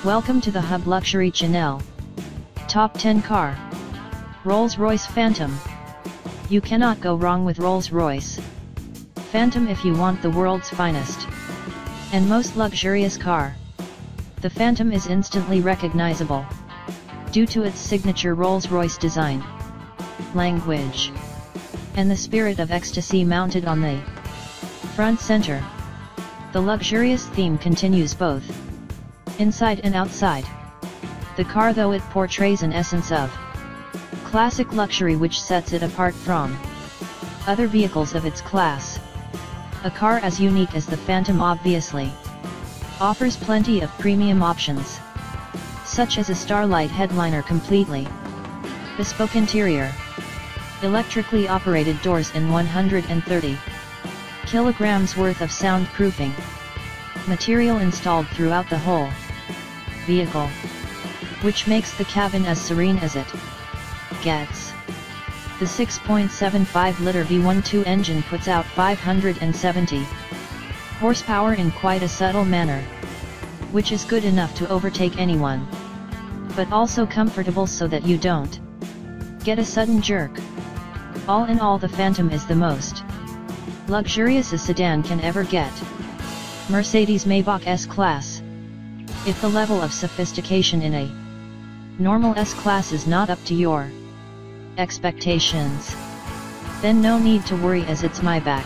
Welcome to the Hub Luxury Channel. Top 10 Car. Rolls-Royce Phantom. You cannot go wrong with Rolls-Royce Phantom if you want the world's finest and most luxurious car. The Phantom is instantly recognizable due to its signature Rolls-Royce design, language, and the spirit of ecstasy mounted on the front center. The luxurious theme continues both inside and outside the car, though it portrays an essence of classic luxury which sets it apart from other vehicles of its class. A car as unique as the Phantom obviously offers plenty of premium options, such as a Starlight headliner, completely bespoke interior, electrically operated doors, and 130 kilograms worth of soundproofing material installed throughout the whole vehicle, which makes the cabin as serene as it gets. The 6.75-liter V12 engine puts out 570 horsepower in quite a subtle manner, which is good enough to overtake anyone, but also comfortable so that you don't get a sudden jerk. All in all, the Phantom is the most luxurious a sedan can ever get. Mercedes-Maybach S-Class. If the level of sophistication in a normal S-Class is not up to your expectations, then no need to worry, as its Maybach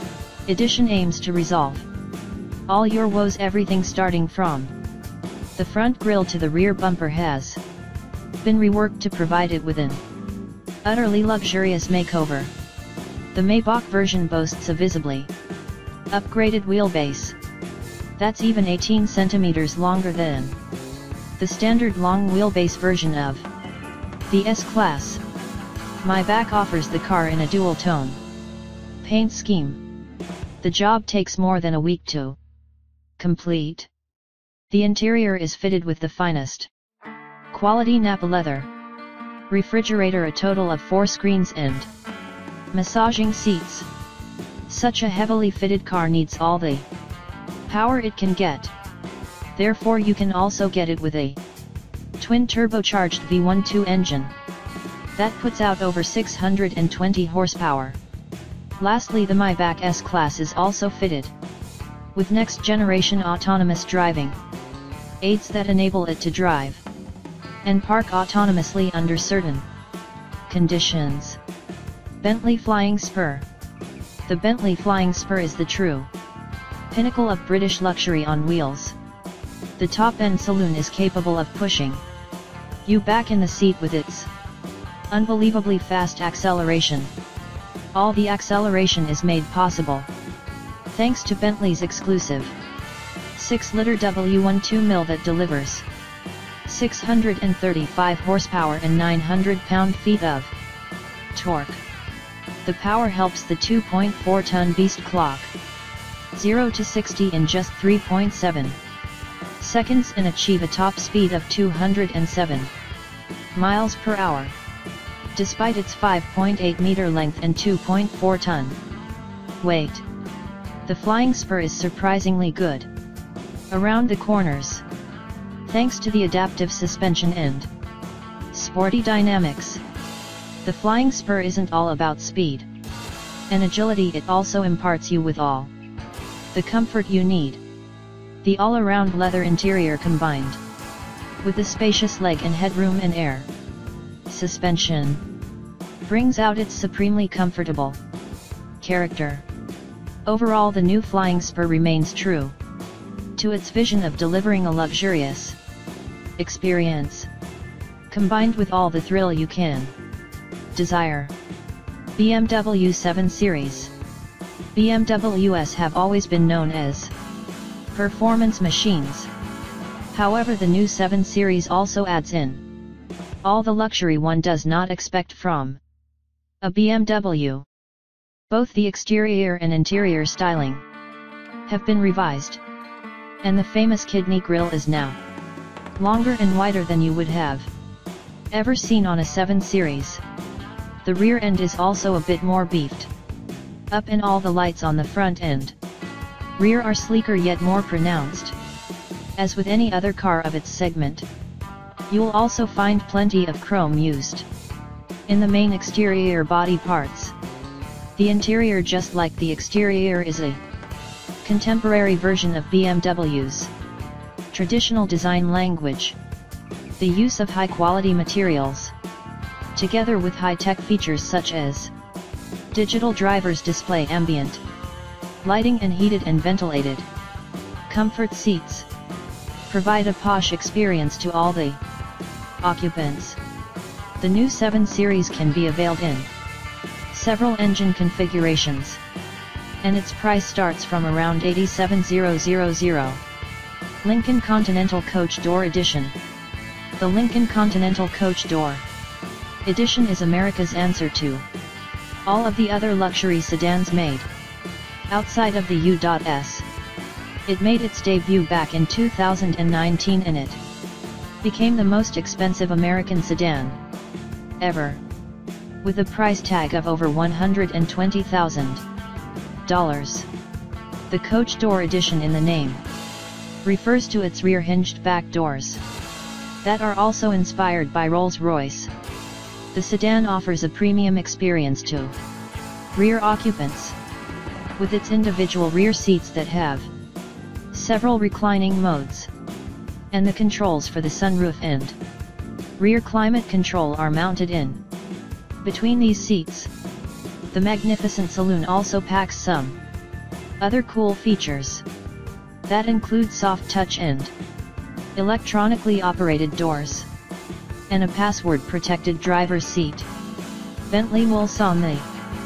edition aims to resolve all your woes. Everything starting from the front grille to the rear bumper has been reworked to provide it with an utterly luxurious makeover. The Maybach version boasts a visibly upgraded wheelbase that's even 18 centimeters longer than the standard long wheelbase version of the S-Class. Maybach offers the car in a dual-tone paint scheme. The job takes more than a week to complete. The interior is fitted with the finest quality Nappa leather, refrigerator, a total of 4 screens, and massaging seats. Such a heavily fitted car needs all the power it can get. Therefore, you can also get it with a twin turbocharged V12 engine that puts out over 620 horsepower. Lastly, the Maybach S-Class is also fitted with next-generation autonomous driving aids that enable it to drive and park autonomously under certain conditions. Bentley Flying Spur. The Bentley Flying Spur is the true pinnacle of British luxury on wheels. The top-end saloon is capable of pushing you back in the seat with its unbelievably fast acceleration. All the acceleration is made possible thanks to Bentley's exclusive 6-liter W12 mill that delivers 635 horsepower and 900 pound-feet of torque. The power helps the 2.4-ton beast clock 0 to 60 in just 3.7 seconds and achieve a top speed of 207 miles per hour. Despite its 5.8-meter length and 2.4-ton weight, the Flying Spur is surprisingly good around the corners, thanks to the adaptive suspension and sporty dynamics. The Flying Spur isn't all about speed and agility, it also imparts you with all the comfort you need. The all-around leather interior combined with the spacious leg and headroom and air suspension brings out its supremely comfortable character. Overall, the new Flying Spur remains true to its vision of delivering a luxurious experience, combined with all the thrill you can desire. BMW 7 Series. BMWs have always been known as performance machines. However, the new 7 Series also adds in all the luxury one does not expect from a BMW. Both the exterior and interior styling have been revised, and the famous kidney grille is now longer and wider than you would have ever seen on a 7 Series. The rear end is also a bit more beefed up, and all the lights on the front and rear are sleeker yet more pronounced. As with any other car of its segment, you'll also find plenty of chrome used in the main exterior body parts. The interior, just like the exterior, is a contemporary version of BMW's traditional design language. The use of high-quality materials, together with high-tech features such as digital driver's display, ambient lighting and heated and ventilated comfort seats, provide a posh experience to all the occupants. The new 7 Series can be availed in several engine configurations, and its price starts from around $87,000. Lincoln Continental Coach Door Edition. The Lincoln Continental Coach Door Edition is America's answer to all of the other luxury sedans made outside of the U.S. It made its debut back in 2019 and it became the most expensive American sedan ever, with a price tag of over $120,000. The Coach Door Edition in the name refers to its rear hinged back doors that are also inspired by Rolls-Royce. The sedan offers a premium experience to rear occupants, with its individual rear seats that have several reclining modes, and the controls for the sunroof and rear climate control are mounted in between these seats. The magnificent saloon also packs some other cool features that include soft touch and electronically operated doors, and a password-protected driver's seat. Bentley Mulsanne. The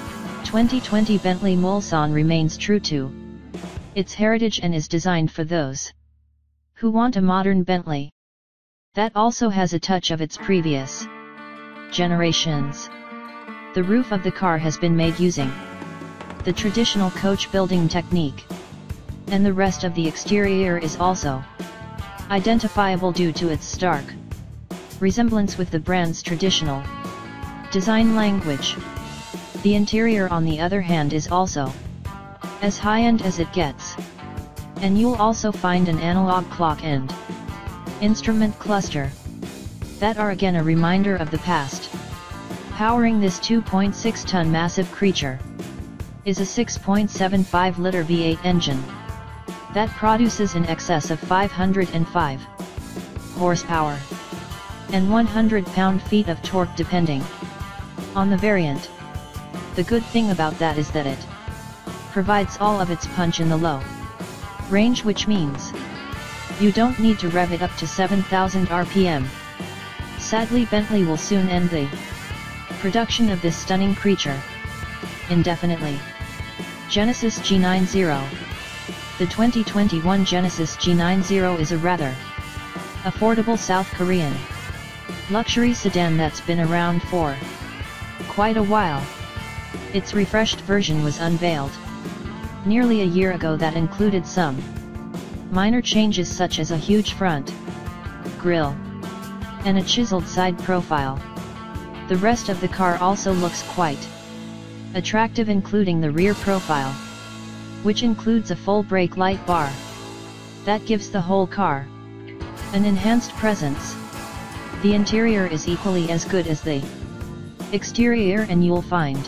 2020 Bentley Mulsanne remains true to its heritage and is designed for those who want a modern Bentley that also has a touch of its previous generations. The roof of the car has been made using the traditional coach building technique, and the rest of the exterior is also identifiable due to its stark resemblance with the brand's traditional design language. The interior, on the other hand, is also as high-end as it gets, and you'll also find an analog clock and instrument cluster that are again a reminder of the past. Powering this 2.6-ton massive creature is a 6.75-liter V8 engine that produces in excess of 505 horsepower and 100 pound-feet of torque depending on the variant. The good thing about that is that it provides all of its punch in the low range, which means you don't need to rev it up to 7,000 RPM. Sadly, Bentley will soon end the production of this stunning creature indefinitely. Genesis G90. The 2021 Genesis G90 is a rather affordable South Korean luxury sedan that's been around for quite a while. Its refreshed version was unveiled nearly a year ago that included some minor changes such as a huge front grille and a chiseled side profile. The rest of the car also looks quite attractive, including the rear profile, which includes a full brake light bar that gives the whole car an enhanced presence. The interior is equally as good as the exterior, and you'll find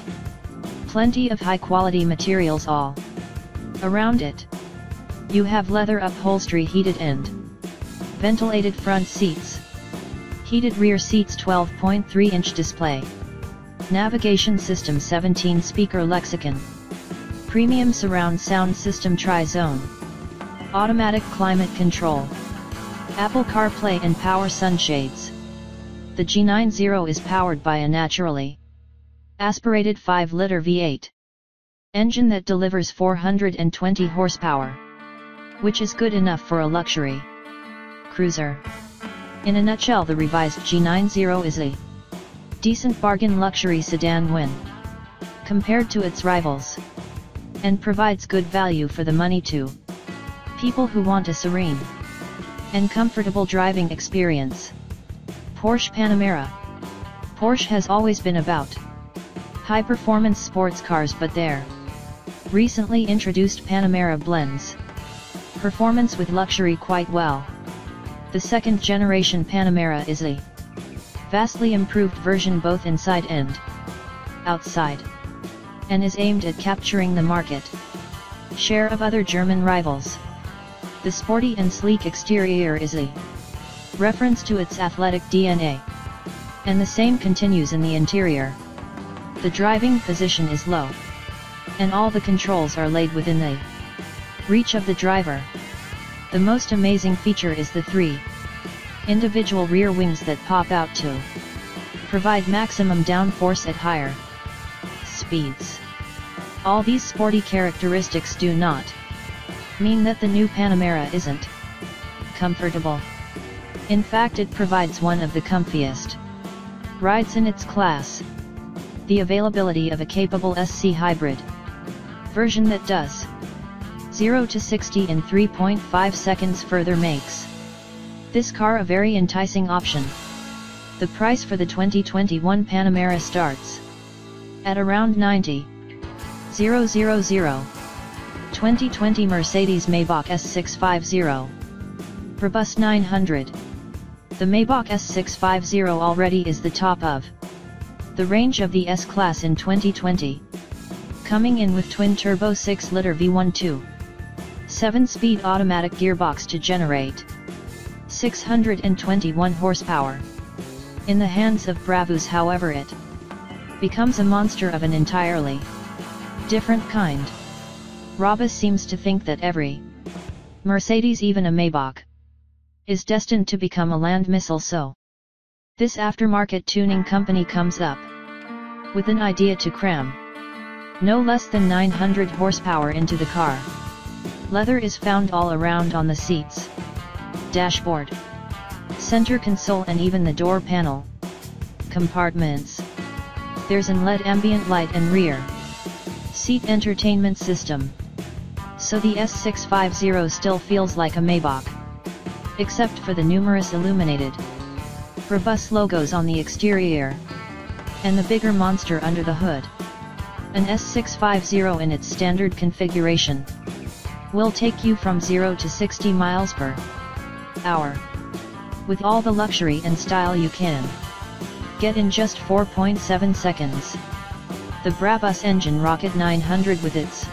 plenty of high-quality materials all around it. You have leather upholstery, heated and ventilated front seats, heated rear seats, 12.3-inch display, navigation system, 17-speaker Lexicon, premium surround sound system, tri-zone, automatic climate control, Apple CarPlay and power sunshades. The G90 is powered by a naturally aspirated 5-liter V8 engine that delivers 420 horsepower, which is good enough for a luxury cruiser. In a nutshell, the revised G90 is a decent bargain luxury sedan when compared to its rivals, and provides good value for the money to people who want a serene and comfortable driving experience. Porsche Panamera. Porsche has always been about high-performance sports cars, but their recently introduced Panamera blends performance with luxury quite well. The second generation Panamera is a vastly improved version both inside and outside, and is aimed at capturing the market share of other German rivals. The sporty and sleek exterior is a reference to its athletic DNA, and the same continues in the interior. The driving position is low, and all the controls are laid within the reach of the driver. The most amazing feature is the 3 individual rear wings that pop out to provide maximum downforce at higher speeds. All these sporty characteristics do not mean that the new Panamera isn't comfortable. In fact, it provides one of the comfiest rides in its class. The availability of a capable SC hybrid version that does 0 to 60 in 3.5 seconds further makes this car a very enticing option. The price for the 2021 Panamera starts at around 90,000. 2020 Mercedes-Maybach S650 Brabus 900. The Maybach S650 already is the top of the range of the S-Class in 2020, coming in with twin-turbo 6-liter V12, 7-speed automatic gearbox to generate 621 horsepower. In the hands of bravos, however, it becomes a monster of an entirely different kind. Brabus seems to think that every Mercedes, even a Maybach, is destined to become a land missile, so this aftermarket tuning company comes up with an idea to cram no less than 900 horsepower into the car. Leather is found all around on the seats, dashboard, center console, and even the door panel compartments. There's an LED ambient light and rear seat entertainment system, so the S650 still feels like a Maybach, except for the numerous illuminated Brabus logos on the exterior, and the bigger monster under the hood. An S650 in its standard configuration will take you from 0 to 60 miles per hour, with all the luxury and style you can get in just 4.7 seconds. The Brabus engine Rocket 900 with its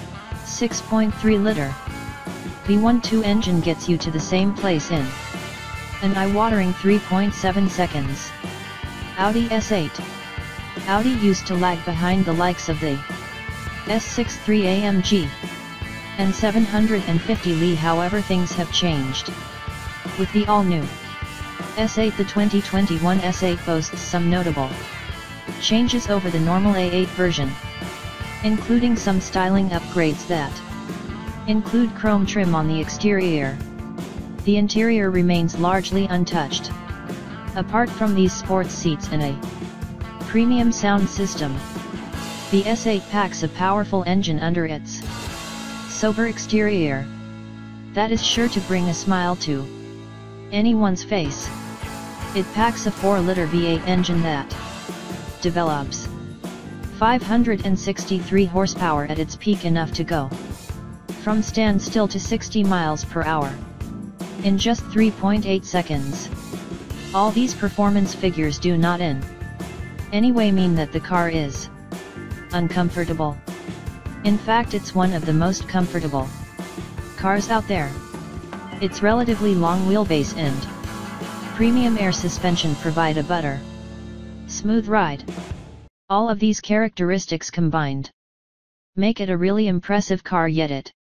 6.3-liter V12 engine gets you to the same place in an eye-watering 3.7 seconds. Audi S8. Audi used to lag behind the likes of the S63 AMG and 750 Li. However, things have changed with the all-new S8. The 2021 S8 boasts some notable changes over the normal A8 version, including some styling upgrades that include chrome trim on the exterior. The interior remains largely untouched, apart from these sports seats and a premium sound system. The S8 packs a powerful engine under its sober exterior that is sure to bring a smile to anyone's face. It packs a 4-liter V8 engine that develops 563 horsepower at its peak, enough to go from standstill to 60 miles per hour in just 3.8 seconds. All these performance figures do not in any way mean that the car is uncomfortable. In fact, it's one of the most comfortable cars out there. Its relatively long wheelbase and premium air suspension provide a butter smooth ride. All of these characteristics combined make it a really impressive car, yet it